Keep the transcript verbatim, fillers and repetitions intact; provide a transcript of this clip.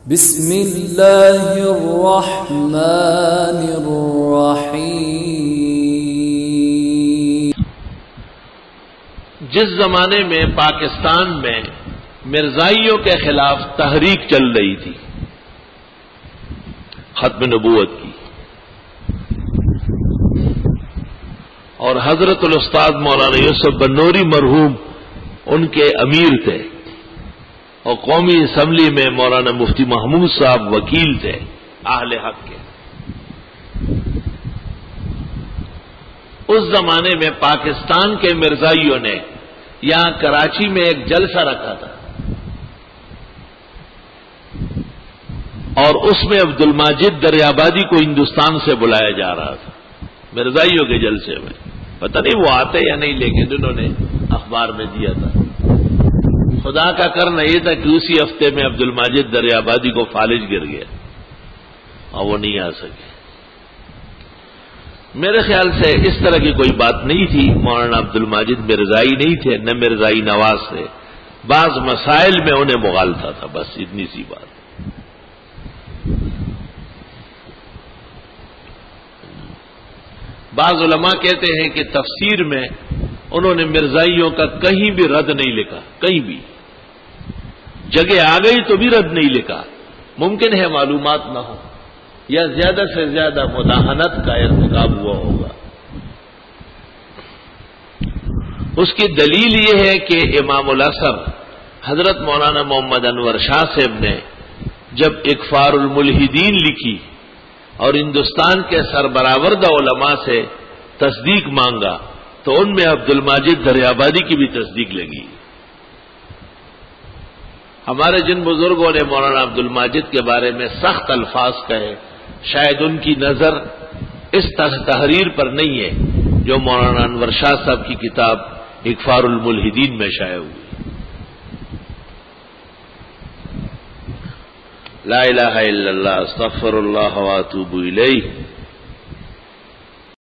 بسم اللہ الرحمن الرحیم۔ جس زمانے میں پاکستان میں مرزائیوں کے خلاف تحریک چل رہی تھی ختم نبوت کی، اور حضرت الاستاذ مولانا یوسف بنوری مرحوم ان کے امیر تھے، اور قومی اسمبلی میں مولانا مفتی محمود صاحب وکیل تھے اہل حق کے، اس زمانے میں پاکستان کے مرزائیوں نے یہاں کراچی میں ایک جلسہ رکھا تھا، اور اس میں عبد الماجد دریابادی کو ہندوستان سے بلایا جا رہا تھا مرزائیوں کے جلسے میں۔ پتہ نہیں وہ آتے یا نہیں، لیکن انہوں نے اخبار میں دیا تھا۔ خدا کا کرنا یہ تھا کہ اسی ہفتے میں عبد الماجد دریابادی کو فالج گر گیا اور وہ نہیں آ سکے۔ میرے خیال سے اس طرح کی کوئی بات نہیں تھی، مولانا عبد الماجد مرزائی نہیں تھے، نہ مرزائی نواز تھے، بعض مسائل میں انہیں مغالطہ تھا، بس اتنی سی بات۔ بعض علماء کہتے ہیں کہ تفسیر میں انہوں نے مرزائیوں کا کہیں بھی رد نہیں لکھا، کہیں بھی جگہ آ گئی تو بھی رد نہیں لکھا، ممکن ہے معلومات نہ ہو یا زیادہ سے زیادہ مداہنت کا ارتکاب ہوا ہوگا۔ اس کی دلیل یہ ہے کہ امام الاثر حضرت مولانا محمد انور شاہ صاحب نے جب اکفار الملحدین لکھی اور ہندوستان کے سربراوردہ علماء سے تصدیق مانگا تو ان میں عبد الماجد دریابادی کی بھی تصدیق لگی۔ ہمارے جن بزرگوں نے مولانا عبد الماجد کے بارے میں سخت الفاظ کہے، شاید ان کی نظر اس تحریر پر نہیں ہے جو مولانا انور شاہ صاحب کی کتاب اکفار الملحدین میں شائع ہوئی۔ لا الہ الا اللہ، استغفر اللہ واتوب الیہ۔